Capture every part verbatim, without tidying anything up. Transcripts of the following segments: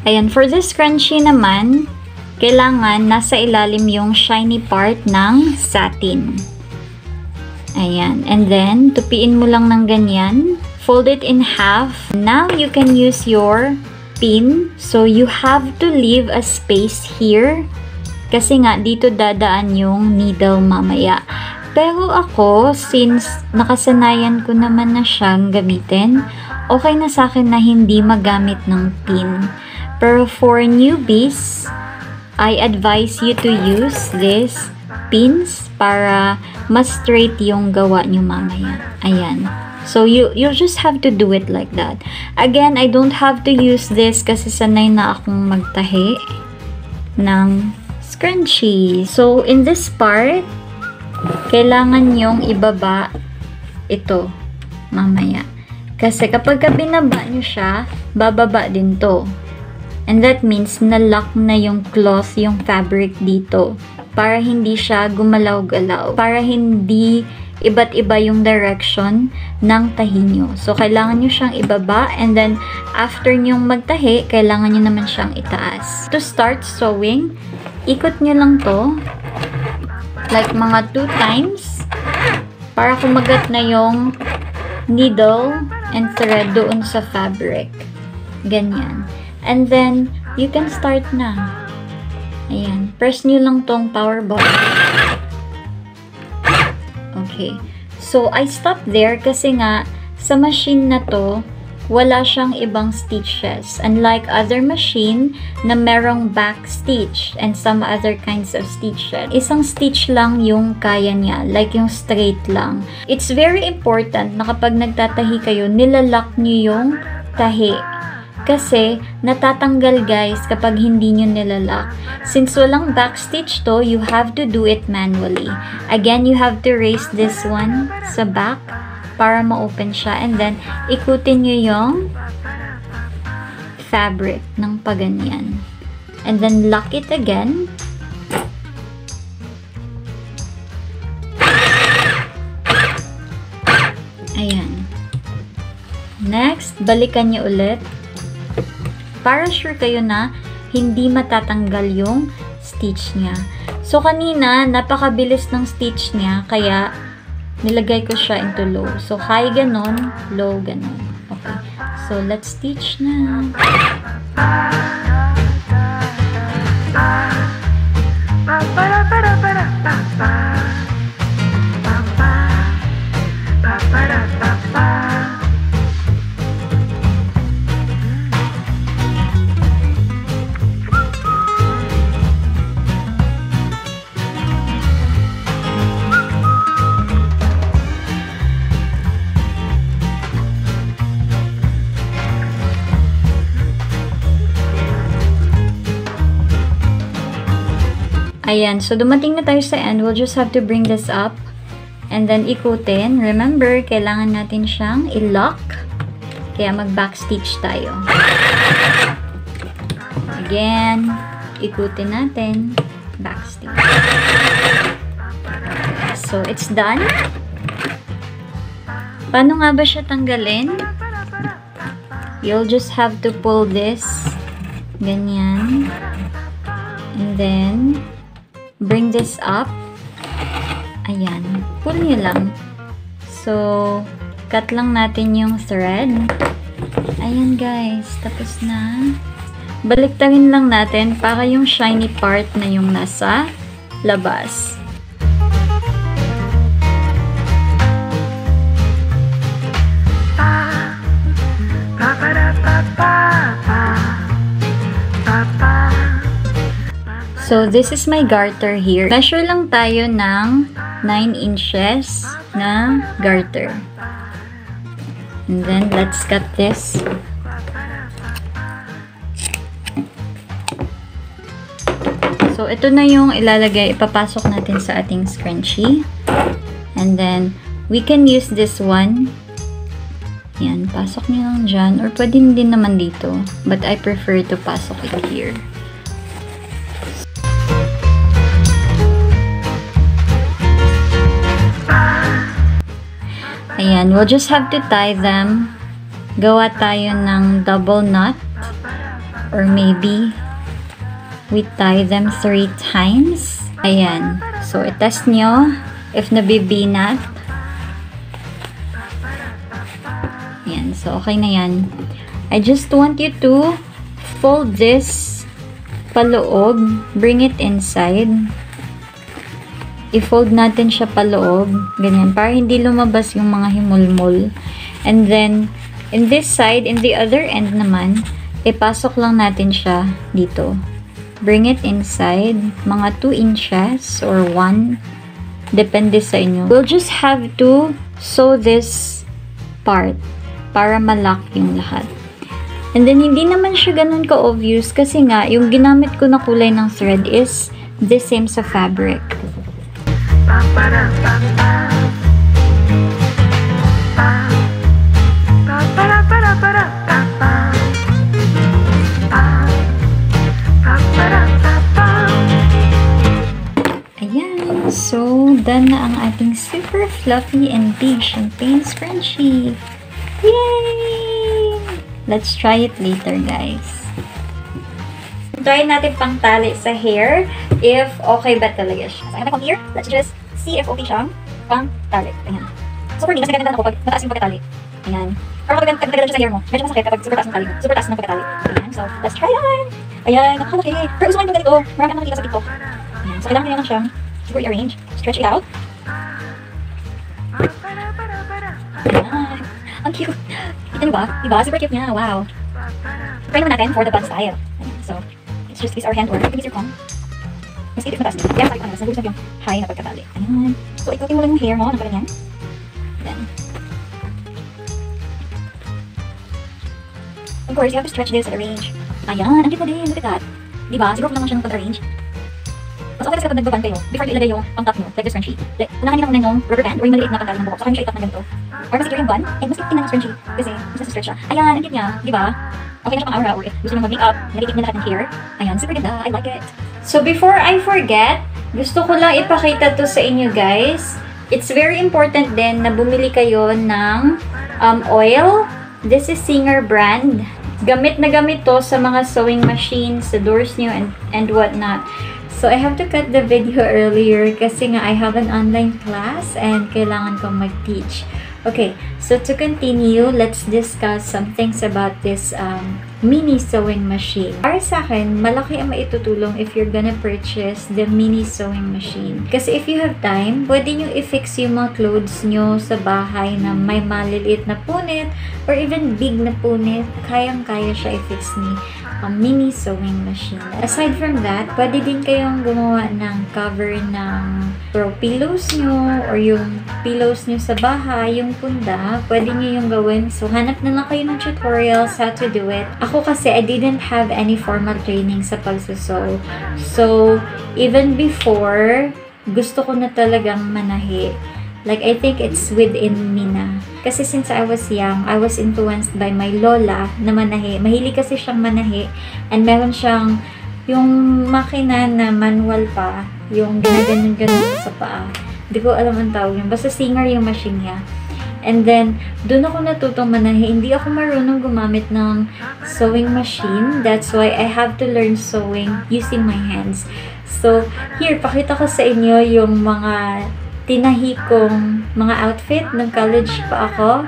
Ayan, for this scrunchie naman, kailangan nasa ilalim yung shiny part ng satin. Ayan, and then, tupiin mo lang ng ganyan. Fold it in half. Now, you can use your pin. So, you have to leave a space here. Kasi nga, dito dadaan yung needle mamaya. Pero ako, since nakasanayan ko naman na siyang gamitin, okay na sa akin na hindi magamit ng pin. Pero for newbies, I advise you to use this pins para mas straight yung gawa nyo mamaya. Ayan. So, you, you just have to do it like that. Again, I don't have to use this kasi sanay na akong magtahi ng scrunchie. So, in this part, kailangan yung ibaba ito mamaya. Kasi kapag ka binaba nyo siya, bababa din to. And that means na-lock na yung cloth, yung fabric dito. Para hindi siya gumalaw-galaw. Para hindi iba't iba yung direction ng tahi nyo. So, kailangan nyo siyang ibaba. And then, after nyong magtahi, kailangan nyo naman siyang itaas. To start sewing, ikot nyo lang to. Like mga two times. Para kumagat na yung needle and thread doon sa fabric. Ganyan. And then, you can start na. Ayan. Press nyo lang tong power button. Okay. So, I stopped there kasi nga, sa machine na to, wala siyang ibang stitches. Unlike other machine na merong back stitch and some other kinds of stitches. Isang stitch lang yung kaya niya. Like yung straight lang. It's very important na kapag nagtatahi kayo, nilalock nyo yung tahi. Kasi, natatanggal guys kapag hindi nyo nilalock. Since walang backstitch to, you have to do it manually. Again, you have to raise this one sa back para ma-open siya. And then, ikutin nyo yung fabric ng paganyan. And then, lock it again. Ayan. Next, balikan nyo ulit. Para sure kayo na hindi matatanggal yung stitch niya. So, kanina, napakabilis ng stitch niya, kaya nilagay ko siya into low. So, high ganon, low ganon. Okay. So, let's stitch na. Ayan, so dumating na tayo sa end. We'll just have to bring this up and then ikutin. Remember, kailangan natin siyang i-lock. Kaya mag-backstitch tayo. Again, ikutin natin. Backstitch. So, it's done. Paano nga ba siya tanggalin? You'll just have to pull this. Ganyan. And then, bring this up. Ayan. Pull nyo lang. So, cut lang natin yung thread. Ayan guys. Tapos na. Baliktarin lang natin para yung shiny part na yung nasa labas. So, this is my garter here. Measure lang tayo ng nine inches na garter. And then, let's cut this. So, ito na yung ilalagay, ipapasok natin sa ating scrunchie. And then, we can use this one. Yan, pasok nyo lang dyan. Or pwede din naman dito. But I prefer to pasok it here. Ayan, we'll just have to tie them. Gawa tayo ng double knot. Or maybe we tie them three times. Ayan. So, itest nyo if nabibinat. Ayan. So, okay na yan. I just want you to fold this paloob. Bring it inside. I-fold natin siya paloob. Ganyan. Para hindi lumabas yung mga himulmul. And then, in this side, in the other end naman, ipasok lang natin siya dito. Bring it inside. Mga two inches or one. Depende sa inyo. We'll just have to sew this part para malak yung lahat. And then, hindi naman siya ganun ka-obvious kasi nga, yung ginamit ko na kulay ng thread is the same sa fabric. Ayan. So, done na ang ating super fluffy and big champagne scrunchie. Yay! Let's try it later, guys. Try natin pang tali sa hair if okay ba talaga siya. So, I have it here. Let's just see if okay siyang pang tali. Ayan. So, for me, kasi ganda ako pag mataas yung pagkatali. Ayan. Or kapag nagdala siya sa hair mo, medyo masakit kapag super taas ng tali. Super taas ng pagkatali. Ayan. So, let's try it. Ayan. Nakalaki. Pero gusto mo yung ganito. Marami kang nakikita sa TikTok. Ayan. So, kailangan nyo lang siyang super i-arrange. Stretch it out. Ayan. Ang cute. Kita nyo ba? Diba? Super cute niya. Wow. Try naman natin for the bun style. Ayan. So, let's just use our hand or use your palm. Mas itik mataas. Kaya sabi ko na, nagugustuhan yung high na pagkatali. Ayan. So, ikutin mo lang yung hair mo. Ano pa rin yan? Then, of course, you have to stretch this at a range. Ayan. Ang cute na din. Look at that. Diba? Siguro ko lang siyang pag-arrange. Mas okay kasi kapag nagbaban kayo, before ilagay yung pang top nyo, like the scrunchie, like, unahan nyo na muna yung rubber band or yung maliit na pantali ng buhok. So, kaya nyo siya itak na ganito. Or mas secure yung bun, and mas tingnan ng scrunchie. Kasi, mas nasa-stretch siya. Ayan, ang cute niya. Diba? Okay na siya pang aura, or gusto nyo mag-makeup, nagigit nyo lahat ng hair. Ayan, super ganda. I like it. So, before I forget, gusto ko lang ipakita to sa inyo, guys. It's very important din na bumili kayo ng um, oil. This is Singer brand. Gamit na gamit to sa mga sewing machines, sa doors nyo, and, and whatnot. So, I have to cut the video earlier kasi nga I have an online class and kailangan kong mag-teach. Okay, so to continue, let's discuss some things about this um, mini sewing machine. Para sa akin, malaki ang maitutulong if you're gonna purchase the mini sewing machine. Kasi if you have time, pwede nyo i-fix yung mga clothes nyo sa bahay na may maliliit na punit or even big na punit. Kayang-kaya siya i-fix ni a mini sewing machine. Aside from that, pwede din kayong gumawa ng cover ng throw pillows nyo or yung pillows nyo sa bahay, yung punda, pwede nyo yung gawin. So, hanap na lang kayo ng tutorials how to do it. Ako kasi, I didn't have any formal training sa pagsusew. So, even before, gusto ko na talagang manahi. Like, I think it's within me na. Kasi since I was young, I was influenced by my lola na manahi. Mahilig kasi siyang manahi. And meron siyang yung makina na manual pa. Yung ginaganon-ganon sa paa. Hindi ko alam ang tawag yun. Basta Singer yung machine niya. And then, doon ako natutong manahi. Hindi ako marunong gumamit ng sewing machine. That's why I have to learn sewing using my hands. So, here, pakita ko sa inyo yung mga tinahi kong mga outfit ng college pa ako.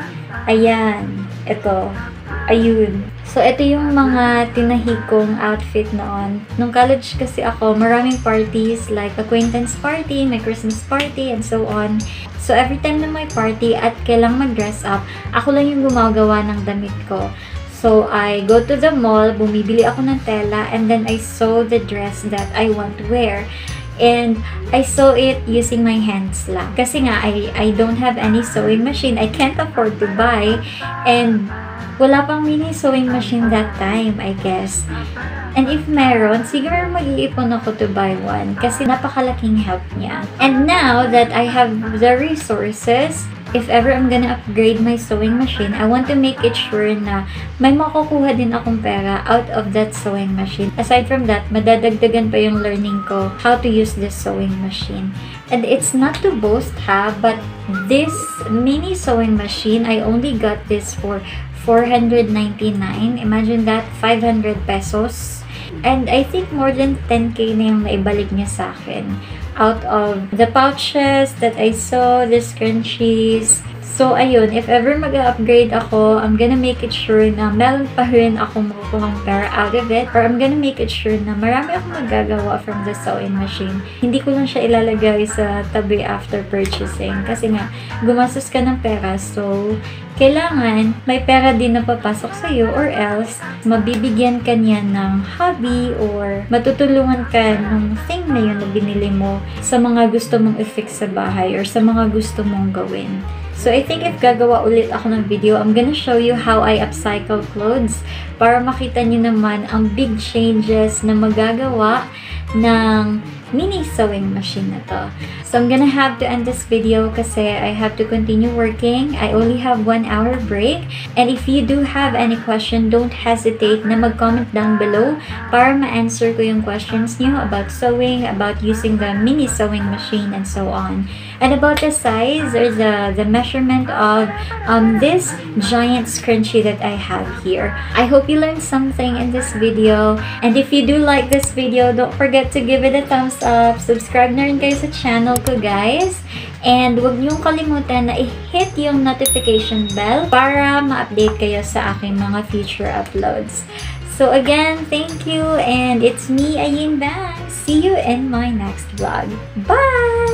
Ayan. Ito. Ayun. So, ito yung mga tinahi kong outfit noon. Nung college kasi ako, maraming parties like acquaintance party, may Christmas party, and so on. So, every time na may party at kailang mag-dress up, ako lang yung gumagawa ng damit ko. So, I go to the mall, bumibili ako ng tela, and then I sew the dress that I want to wear. And I sew it using my hands lang. Kasi nga, I, I don't have any sewing machine. I can't afford to buy. And wala pang mini sewing machine that time, I guess. And if meron, siguro mag-iipon ako to buy one. Kasi napakalaking help niya. And now that I have the resources, if ever I'm gonna upgrade my sewing machine, I want to make it sure na may makukuha din akong pera out of that sewing machine. Aside from that, madadagdagan pa yung learning ko how to use this sewing machine. And it's not to boast ha, but this mini sewing machine, I only got this for four hundred ninety-nine. Imagine that, five hundred pesos. And I think more than ten K na yung naibalik niya sa akin. Out of the pouches that I saw, the scrunchies. So, ayun, if ever mag-upgrade ako, I'm gonna make it sure na meron pa rin ako makukuhang pera out of it. Or I'm gonna make it sure na marami akong magagawa from the sewing machine. Hindi ko lang siya ilalagay sa tabi after purchasing. Kasi nga, gumastos ka ng pera. So, kailangan may pera din na papasok sa'yo or else mabibigyan ka niya ng hobby or matutulungan ka ng thing na yun na binili mo sa mga gusto mong i-fix sa bahay or sa mga gusto mong gawin. So, I think if gagawa ulit ako ng video, I'm gonna show you how I upcycle clothes para makita nyo naman ang big changes na magagawa ng mini sewing machine na to. So, I'm gonna have to end this video kasi I have to continue working. I only have one hour break. And if you do have any question, don't hesitate na mag-comment down below para ma-answer ko yung questions niyo about sewing, about using the mini sewing machine, and so on. And about the size or the, the measurement of um, this giant scrunchie that I have here. I hope you learned something in this video. And if you do like this video, don't forget to give it a thumbs up. Subscribe na rin kayo sa channel ko, guys. And huwag niyong kalimutan na i-hit yung notification bell para ma-update kayo sa aking mga future uploads. So again, thank you. And it's me, Ayin Bangzz. See you in my next vlog. Bye!